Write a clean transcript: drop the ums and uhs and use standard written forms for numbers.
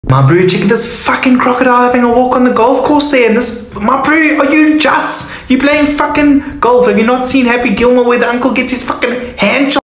My bro, check this fucking crocodile having a walk on the golf course there. And this, my bro, are you just? You playing fucking golf? Have you not seen Happy Gilmore where the uncle gets his fucking hand